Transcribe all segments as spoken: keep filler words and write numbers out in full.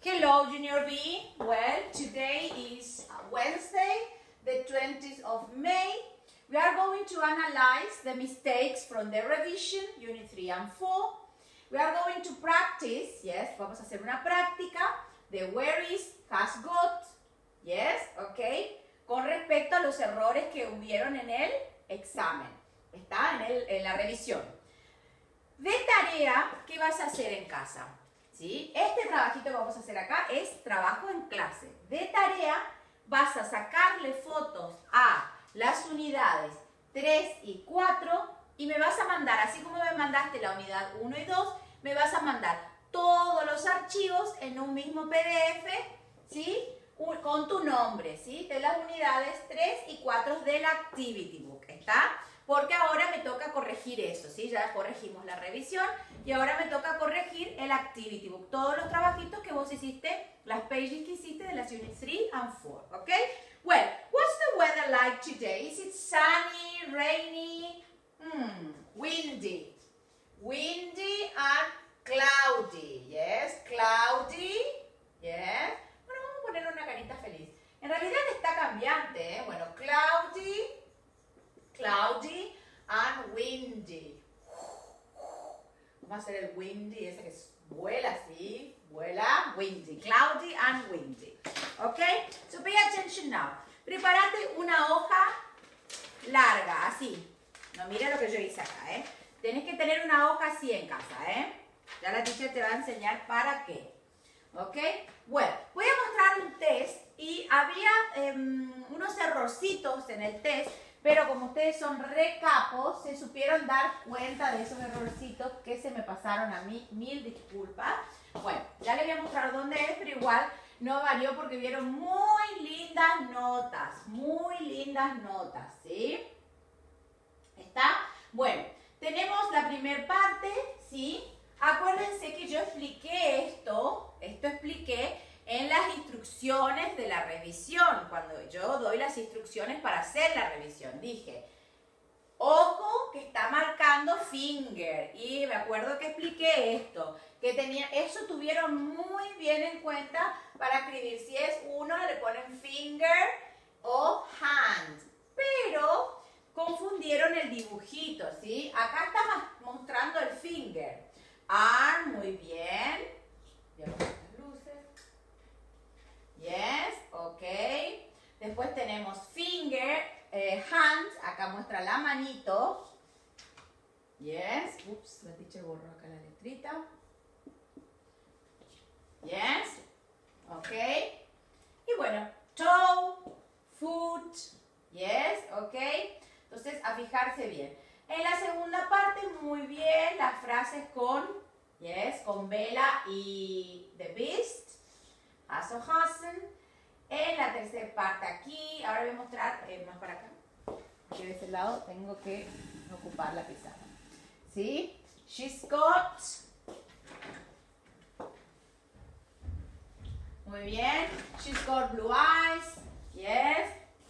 Hello, Junior B. Well, today is Wednesday, the twentieth of May. We are going to analyze the mistakes from the revision, Unit three and four. We are going to practice, yes, vamos a hacer una práctica de where is, has got, yes, ok, con respecto a los errores que hubieron en el examen, está en, el, en la revisión. De tarea, ¿qué vas a hacer en casa? ¿Sí? Este trabajito que vamos a hacer acá es trabajo en clase. De tarea, vas a sacarle fotos a las unidades tres y cuatro y me vas a mandar, así como me mandaste la unidad uno y dos, me vas a mandar todos los archivos en un mismo P D F, ¿sí? Con tu nombre, ¿sí? De las unidades tres y cuatro del Activity Book, ¿está? Porque ahora me toca corregir eso, ¿sí? Ya corregimos la revisión y ahora me toca corregir el Activity Book. Todos los trabajitos que vos hiciste, las pages que hiciste de las Unit three and four, ¿ok? Well, what's the weather like today? Is it sunny, rainy, hmm, windy? Windy and cloudy, yes, cloudy, yes. Bueno, vamos a poner una carita feliz. En realidad está cambiante, ¿eh? Bueno, cloudy, cloudy and windy. Vamos a hacer el windy, ese que vuela así, vuela, windy, cloudy and windy. ¿Ok? So pay attention now. Prepárate una hoja larga, así. No, mira lo que yo hice acá, ¿eh? Tenés que tener una hoja así en casa, ¿eh? Ya la teacher te va a enseñar para qué. ¿Ok? Bueno, voy a mostrar un test y había eh, unos errorcitos en el test, pero como ustedes son re capos, se supieron dar cuenta de esos errorcitos que se me pasaron a mí. Mil disculpas. Bueno, ya les voy a mostrar dónde es, pero igual no varió porque vieron muy lindas notas. Muy lindas notas, ¿sí? ¿Está? Bueno, tenemos la primera parte, ¿sí? Acuérdense que yo expliqué esto, esto expliqué en las instrucciones de la revisión, cuando yo doy las instrucciones para hacer la revisión. Dije, ojo que está marcando finger, y me acuerdo que expliqué esto, que tenía, eso tuvieron muy bien en cuenta para escribir. Si es uno, le ponen finger o hand, pero confundieron el dibujito, ¿sí? Acá está mostrando el finger. Arm, muy bien. Ya las luces. Yes, ok. Después tenemos finger, eh, hand, acá muestra la manito. Yes, ups, la teacher borró acá la letrita. Yes, ok. Y bueno, toe, foot, yes, ok. Entonces, a fijarse bien. En la segunda parte, muy bien, las frases con, yes, con Bella y The Beast, Hasso Hassen. En la tercera parte aquí, ahora voy a mostrar eh, más para acá, porque de este lado tengo que ocupar la pizarra. ¿Sí? She's got. Muy bien. She's got blue eyes. Yes.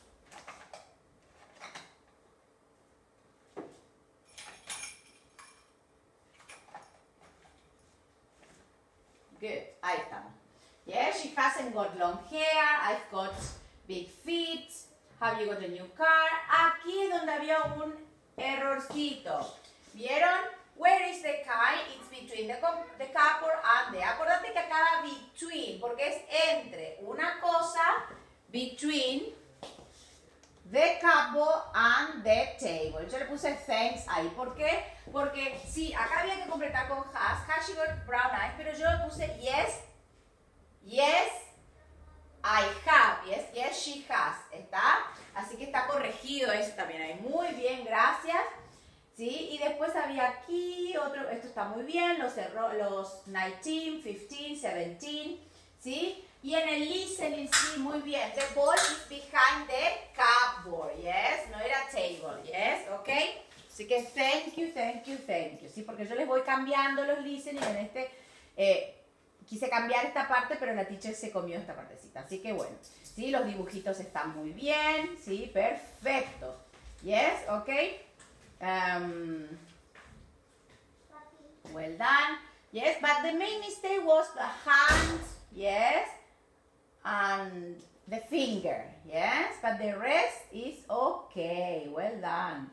Good. Ahí estamos. Yes, she hasn't got long hair. I've got big feet. Have you got a new car? Aquí es donde había un errorcito. ¿Vieron? Where is the car? It's between the, the couple and the. Acordate que acá va between, porque es entre una cosa, between the couple and the table. Yo le puse thanks ahí. ¿Por qué? Porque sí, acá había que completar con has. Has she got brown eyes? Pero yo le puse yes. Yes, I have. Yes, yes, she has. ¿Está? Así que está corregido eso también ahí. Muy bien, gracias. ¿Sí? Y después había aquí otro, esto está muy bien, los, los nineteen, fifteen, seventeen, ¿sí? Y en el listening, sí, muy bien. The ball is behind the cupboard, yes? No era table, yes? ¿Ok? Así que thank you, thank you, thank you, ¿sí? Porque yo les voy cambiando los listening en este, eh, quise cambiar esta parte, pero la teacher se comió esta partecita. Así que bueno, ¿sí? Los dibujitos están muy bien, ¿sí? Perfecto. Yes, ¿ok? Um, well done. Yes, but the main mistake was the hand yes, and the finger, yes, but the rest is okay. Well done.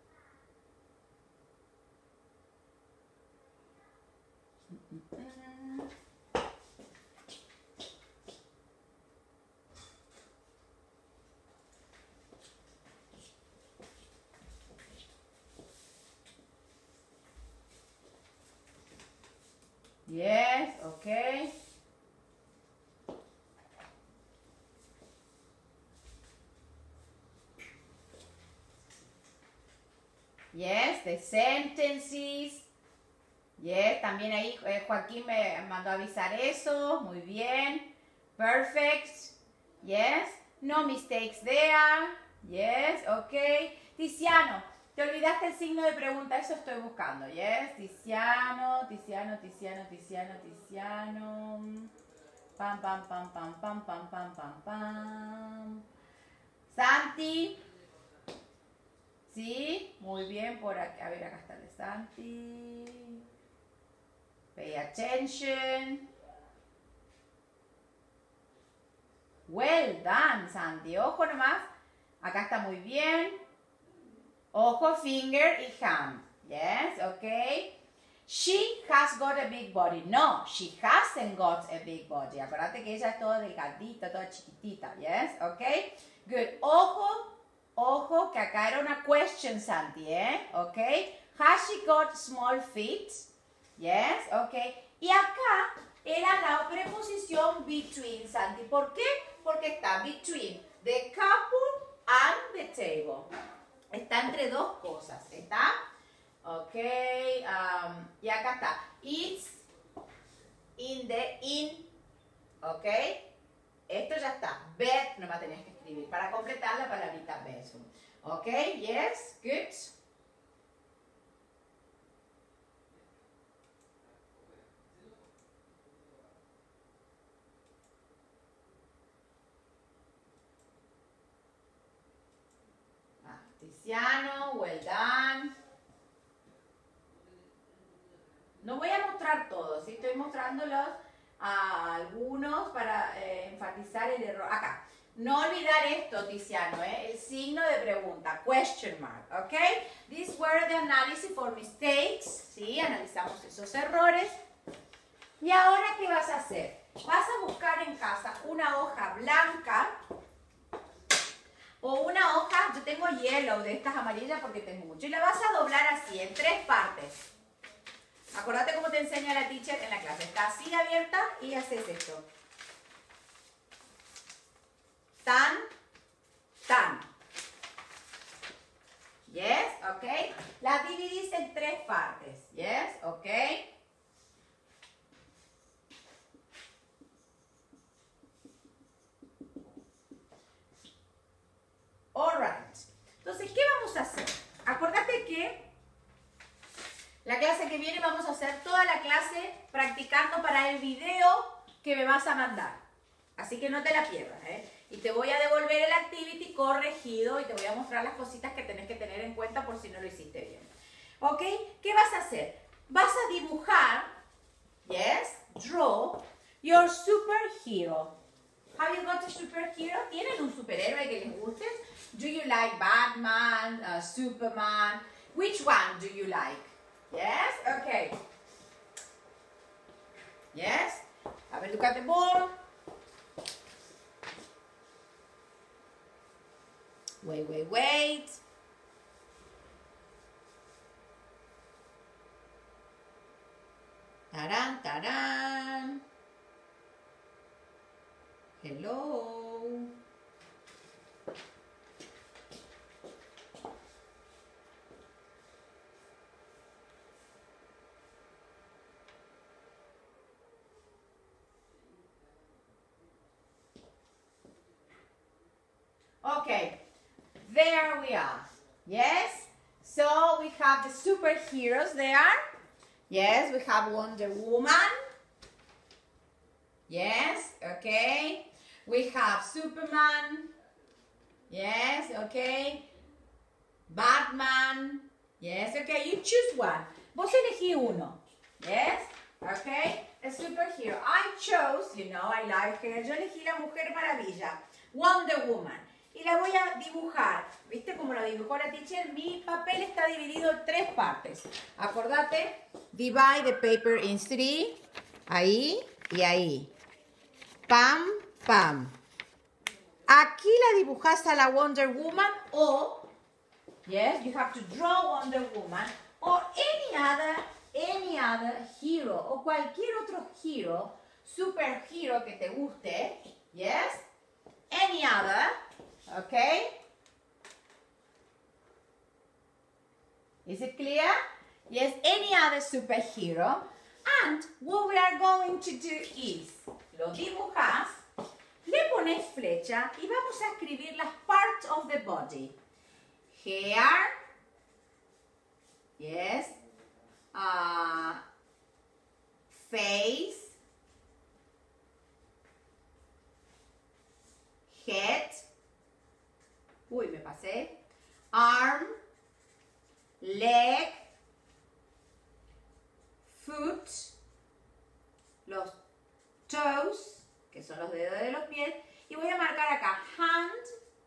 Yes, okay. Yes, the sentences. Yes, también ahí eh, Joaquín me mandó a avisar eso. Muy bien. Perfect. Yes. No mistakes there. Yes, ok. Tiziano, te olvidaste el signo de pregunta. Eso estoy buscando. Yes. Tiziano, Tiziano, Tiziano, Tiziano, Tiziano. Pam, pam, pam, pam, pam, pam, pam, pam, pam. Santi. Sí, muy bien, por aquí. A ver, acá está el de Santi. Pay attention. Well done, Santi. Ojo nomás. Acá está muy bien. Ojo, finger y hand. Yes, okay. She has got a big body. No, she hasn't got a big body. Acuérdate que ella es toda delgadita, toda chiquitita. Yes, okay. Good. Ojo. Ojo, que acá era una question, Santi, ¿eh? ¿Ok? Has she got small feet? Yes, ok. Y acá era la preposición between, Santi. ¿Por qué? Porque está between the couple and the table. Está entre dos cosas, ¿está? Ok, um, y acá está. It's in the in, ¿ok? Esto ya está. Bed, no me tenías que escribir. Para completar la palabrita bedroom. Ok, yes, good. Ah, Tiziano, well done. No voy a mostrar todos, ¿sí? Estoy mostrándolos a algunos para eh, enfatizar el error. Acá. No olvidar esto, Tiziano, ¿eh? El signo de pregunta, question mark, ¿ok? These were the analysis for mistakes, ¿sí? Analizamos esos errores. ¿Y ahora qué vas a hacer? Vas a buscar en casa una hoja blanca o una hoja, yo tengo yellow de estas amarillas porque tengo mucho, y la vas a doblar así, en tres partes. Acordate cómo te enseña la teacher en la clase. Está así abierta y haces esto. Tan, tan. Yes, ok. La dividís en tres partes. Yes, ok. Alright. Entonces, ¿qué vamos a hacer? Acordate que la clase que viene vamos a hacer toda la clase practicando para el video que me vas a mandar. Así que no te la pierdas, ¿eh? Y te voy a devolver el activity corregido y te voy a mostrar las cositas que tenés que tener en cuenta por si no lo hiciste bien. ¿Ok? ¿Qué vas a hacer? Vas a dibujar, yes, draw, your superhero. Have you got a superhero? ¿Tienen un superhéroe que les guste? Do you like Batman, uh, Superman? Which one do you like? Yes? Okay. Yes? Have a look at the board. Wait, wait, wait. Taran, taran. Hello. Okay, there we are. Yes, so we have the superheroes there. Yes, we have Wonder Woman. Yes, okay. We have Superman. Yes, okay. Batman. Yes, okay. You choose one. Vos elegí uno. Yes, okay. a superhero. I chose, you know, I like her. Yo elegí la Mujer Maravilla, Wonder Woman. Y la voy a dibujar. ¿Viste cómo lo dibujó la teacher? Mi papel está dividido en tres partes. Acordate, divide the paper in three. Ahí y ahí. Pam, pam. Aquí la dibujas a la Wonder Woman o, yes, you have to draw Wonder Woman or any other, any other hero o cualquier otro hero, superhero que te guste, yes, any other, okay? Is it clear? Yes, any other superhero. And what we are going to do is, lo dibujas, le pones flecha y vamos a escribir las parts of the body. Hair, yes, uh, face, head, uy, me pasé, arm, leg, foot, los toes, que son los dedos de los pies, y voy a marcar acá hand,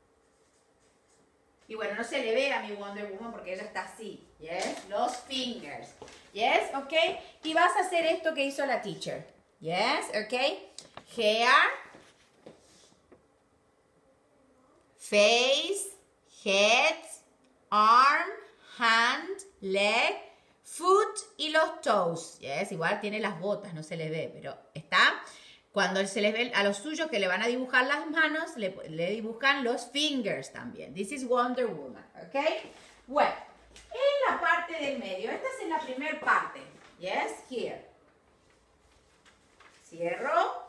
y bueno, no se le ve a mi Wonder Woman porque ella está así, yes, los fingers, yes, ok, y vas a hacer esto que hizo la teacher, yes, ok, hair, face, head, arm, hand, leg, foot y los toes. Yes, igual tiene las botas, no se les ve, pero está. Cuando se les ve a los suyos que le van a dibujar las manos, le, le dibujan los fingers también. This is Wonder Woman, ¿ok? Bueno, en la parte del medio, esta es en la primera parte. Yes, here. Cierro.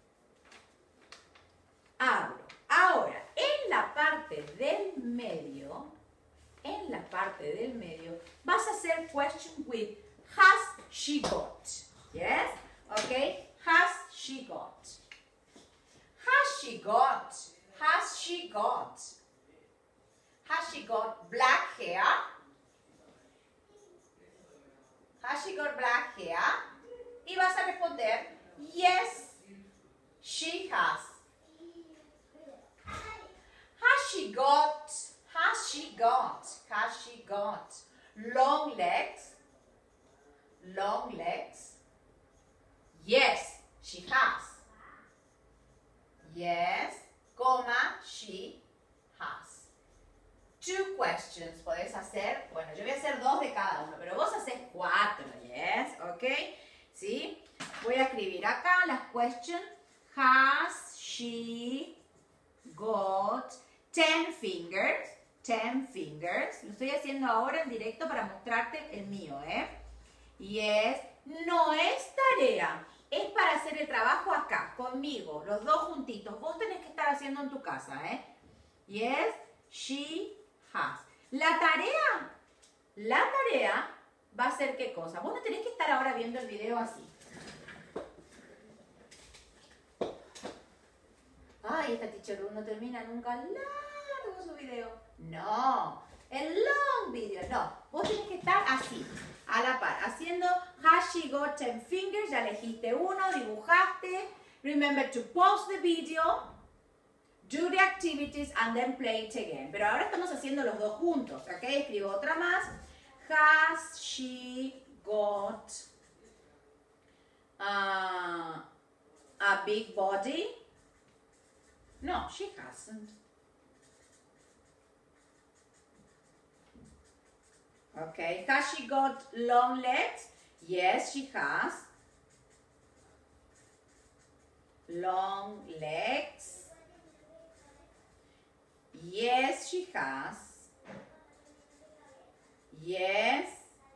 Abro. Ahora, en la parte del medio, en la parte del medio, vas a hacer question with has she got. Yes? Okay? Has she got? Has she got? Has she got? Has she got black hair? Has she got black hair? Y vas a responder, yes, she has. Has she got? Has she got? Has she got long legs? Long legs? Yes, she has. Yes, comma, she has. Two questions podés hacer. Bueno, yo voy a hacer dos de cada uno, pero vos haces cuatro, yes, ok. ¿Sí? Voy a escribir acá las questions. Has she got ten fingers? Ten fingers. Lo estoy haciendo ahora en directo para mostrarte el mío, ¿eh? Yes. No es tarea. Es para hacer el trabajo acá, conmigo, los dos juntitos. Vos tenés que estar haciendo en tu casa, ¿eh? Yes, she has. La tarea, la tarea va a ser ¿qué cosa? Vos no tenés que estar ahora viendo el video así. Ay, esta teacher no termina nunca largo su video. No, el long video, no. Vos tenés que estar así, a la par, haciendo has she got ten fingers, ya elegiste uno, dibujaste. Remember to pause the video, do the activities and then play it again. Pero ahora estamos haciendo los dos juntos, ¿ok? Escribo otra más. Has she got uh, a big body? No, she hasn't. Okay, has she got long legs? Yes, she has. Long legs. Yes, she has. Yes,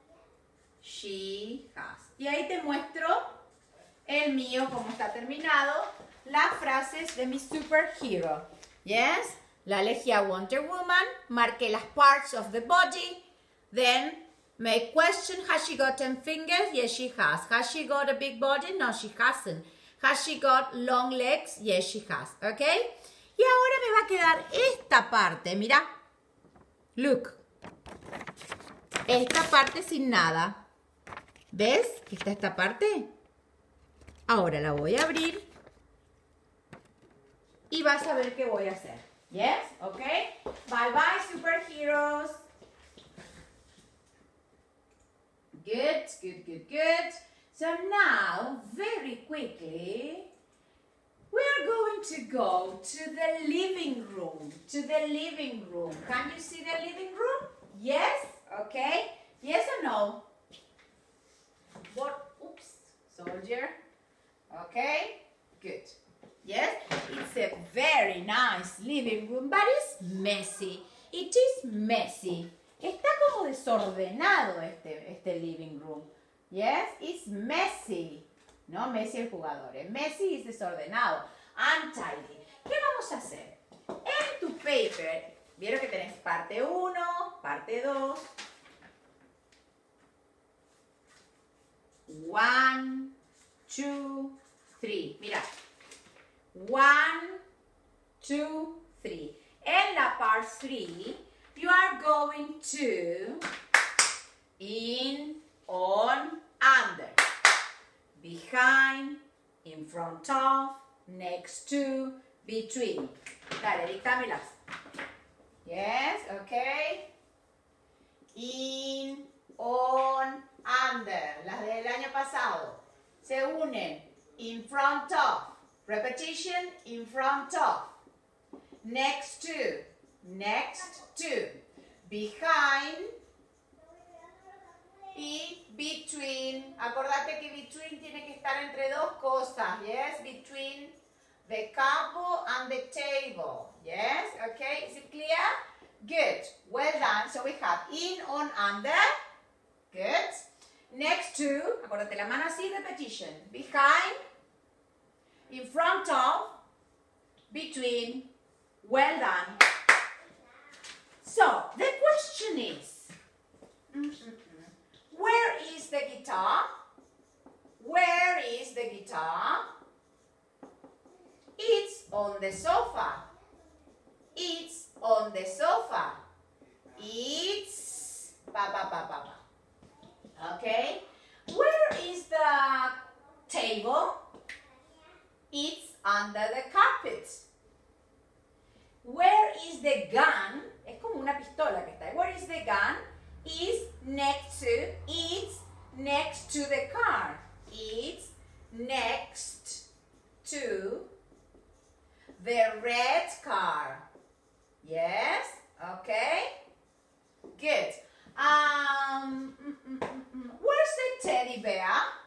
she has. Y ahí te muestro el mío, como está terminado, las frases de mi superhero. Yes, la elegí a Wonder Woman, marqué las parts of the body. Then, make question, has she got ten fingers? Yes, she has. Has she got a big body? No, she hasn't. Has she got long legs? Yes, she has. ¿Ok? Y ahora me va a quedar esta parte, mira. Look. Esta parte sin nada. ¿Ves que está esta parte? Ahora la voy a abrir y vas a ver qué voy a hacer. Yes? Okay? Bye bye, superheroes. Good, good, good, good. So now, very quickly, we are going to go to the living room. To the living room. Can you see the living room? Yes? Okay. Yes or no? What? Oops. Soldier. Okay. Good. Yes? It's a very nice living room, but it's messy. It is messy. Está como desordenado este, este living room. Yes? It's messy. No Messi el jugador. ¿eh? Messy es desordenado. Untidy. ¿Qué vamos a hacer? En tu paper, vieron que tenés parte uno, parte dos. One, two, three. Mira. One, two, three. En la part three, you are going to in, on, under. Behind, in front of, next to, between. Dale, dictámelas. Yes, okay. In, on, under. Las del año pasado. Se unen. In front of. Repetition, in front of. Next to. Next to. Behind. Y between, acordate que between tiene que estar entre dos cosas, yes, between the couple and the table, yes, okay, is it clear? Good, well done. So we have in, on, under, good. Next to, acordate la mano así, repetition, behind, in front of, between, well done. So, the question is, mm-mm. Where is the guitar? Where is the guitar? It's on the sofa. It's on the sofa. It's pa pa pa pa pa. Okay? Where is the table? It's under the carpet. Where is the gun? Es como una pistola que está ahí. Where is the gun? Is next to, it's next to the car. It's next to the red car. Yes? Okay? Good. Um, mm, mm, mm, mm. Where's the teddy bear?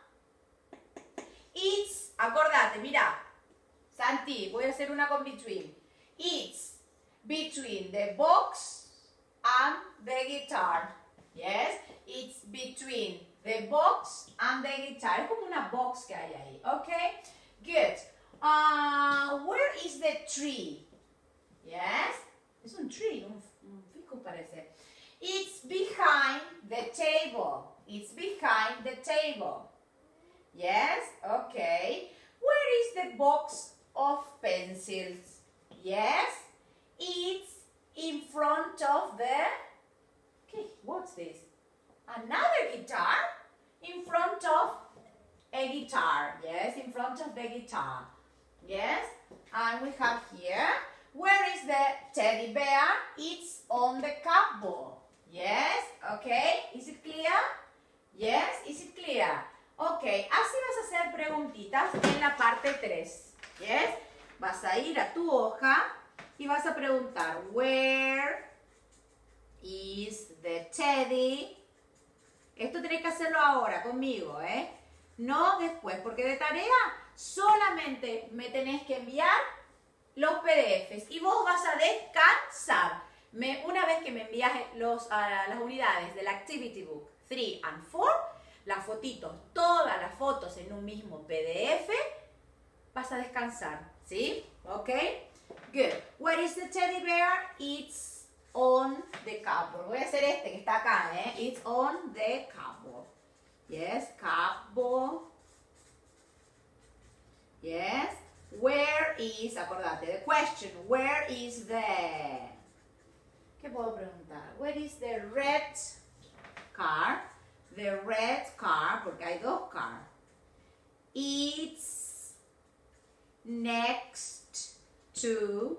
It's, acordate, mira. Santi, voy a hacer una con between. It's between the box and the guitar. Yes, it's between the box and the guitar. Es como una box que hay ahí. Okay, good. Uh, where is the tree? Yes, es un tree, un, un fico parece. It's behind the table. It's behind the table. Yes, okay. Where is the box of pencils? Yes, it's in front of the... Okay, what's this? Another guitar in front of a guitar. Yes, in front of the guitar. Yes, and we have here, where is the teddy bear? It's on the cupboard. Yes, okay, is it clear? Yes, is it clear? Ok, así vas a hacer preguntitas en la parte tres. Yes, vas a ir a tu hoja y vas a preguntar, where is the teddy? Esto tenés que hacerlo ahora conmigo, ¿eh? No después, porque de tarea solamente me tenés que enviar los P D Fs y vos vas a descansar. Me, una vez que me envías los, uh, las unidades del Activity Book tres and cuatro, las fotitos, todas las fotos en un mismo P D F, vas a descansar, ¿sí? ¿Ok? Good. Where is the teddy bear? It's on the cupboard. Voy a hacer este que está acá, ¿eh? It's on the cupboard. Yes, cupboard. Yes. Where is, acordate, the question, where is the... ¿Qué puedo preguntar? Where is the red car? The red car, porque hay dos cars. It's next to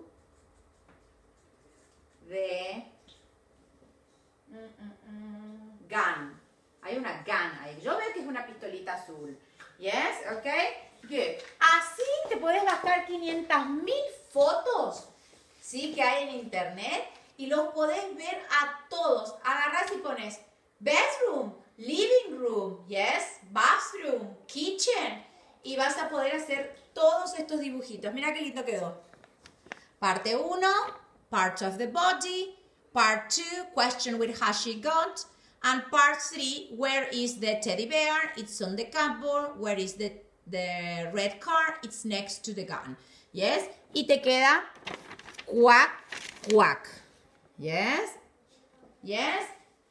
the mm, mm, mm, gun. Hay una gun ahí. Yo veo que es una pistolita azul. Yes, okay, good. Así te puedes bajar quinientas mil fotos, ¿sí? Que hay en internet y los podés ver a todos. Agarrás y pones bedroom, living room, yes, bathroom, kitchen y vas a poder hacer todos estos dibujitos. Mira qué lindo quedó. Parte uno, parts of the body. Part two, question with has she got. And part three, where is the teddy bear? It's on the cupboard. Where is the, the red car? It's next to the gun. Yes? Y te queda quack, quack. Yes? Yes?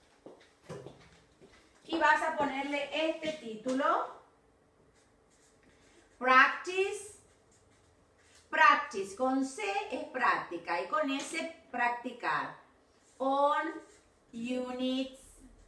Y vas a ponerle este título. Practice. Practice. Con C es práctica y con S practicar. On units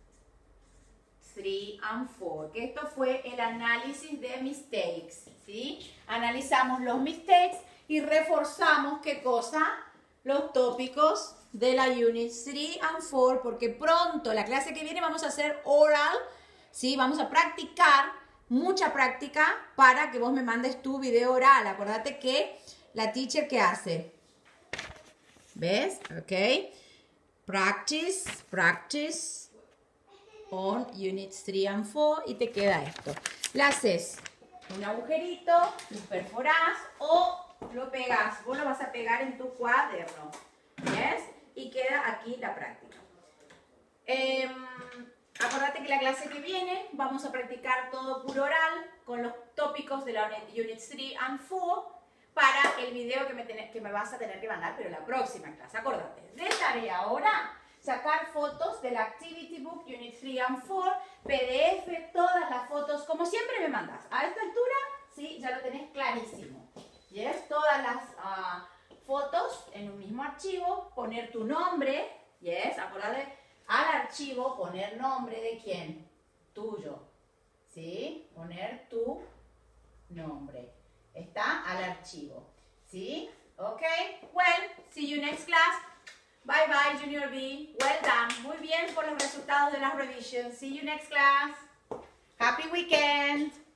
three and four, que esto fue el análisis de mistakes, ¿sí? Analizamos los mistakes y reforzamos, ¿qué cosa? Los tópicos de la units three and four, porque pronto, la clase que viene, vamos a hacer oral, ¿sí? Vamos a practicar, mucha práctica, para que vos me mandes tu video oral. Acordate que la teacher, ¿qué hace? ¿Ves? Ok. Practice, practice. On units three and four y te queda esto. Le haces un agujerito, lo perforás o lo pegas. Vos lo vas a pegar en tu cuaderno. ¿Yes? Y queda aquí la práctica. Eh, acordate que la clase que viene vamos a practicar todo puro oral con los tópicos de la units three and four para el video que me, tenés, que me vas a tener que mandar, pero la próxima clase. Acordate, de tarea ahora, sacar fotos del Activity Book Unit three and four, P D F, todas las fotos, como siempre me mandas. A esta altura, sí, ya lo tenés clarísimo. Yes, todas las uh, fotos en un mismo archivo, poner tu nombre, yes, acordate, al archivo poner nombre de quién, tuyo, ¿sí? Poner tu nombre. Está al archivo, ¿sí? Ok, well, see you next class. Bye bye, Junior B. Well done. Muy bien por los resultados de las revisions. See you next class. Happy weekend.